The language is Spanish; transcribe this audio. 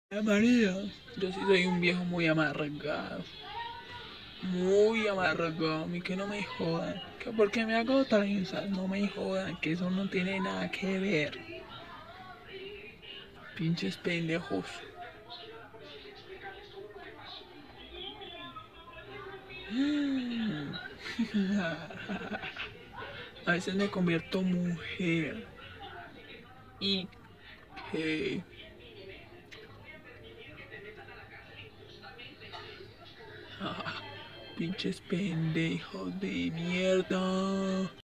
María, yo sí soy un viejo muy amargado. Muy amargado. A mí que no me jodan. Que porque me hago trenzas, no me jodan. Que eso no tiene nada que ver. Pinches pendejos. A veces me convierto mujer. Y que... Pinches pendejos de mierda.